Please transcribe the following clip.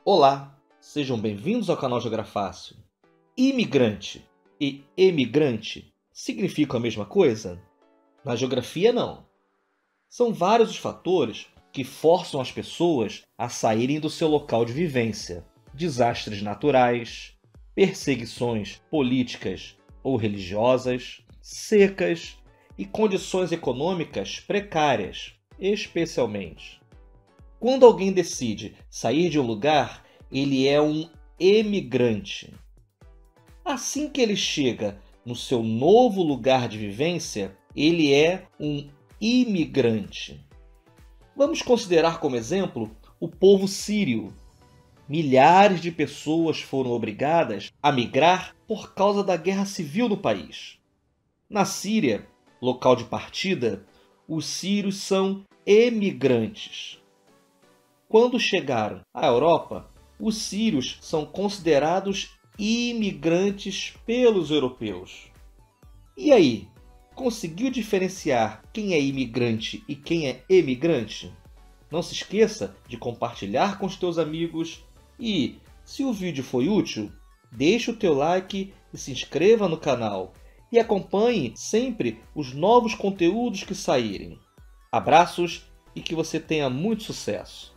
Olá, sejam bem-vindos ao canal Geografácil. Imigrante e emigrante significam a mesma coisa? Na geografia, não. São vários os fatores que forçam as pessoas a saírem do seu local de vivência. Desastres naturais, perseguições políticas ou religiosas, secas e condições econômicas precárias, especialmente. Quando alguém decide sair de um lugar, ele é um emigrante. Assim que ele chega no seu novo lugar de vivência, ele é um imigrante. Vamos considerar como exemplo o povo sírio. Milhares de pessoas foram obrigadas a migrar por causa da guerra civil no país. Na Síria, local de partida, os sírios são emigrantes. Quando chegaram à Europa, os sírios são considerados imigrantes pelos europeus. E aí, conseguiu diferenciar quem é imigrante e quem é emigrante? Não se esqueça de compartilhar com os teus amigos e, se o vídeo foi útil, deixe o teu like e se inscreva no canal e acompanhe sempre os novos conteúdos que saírem. Abraços e que você tenha muito sucesso!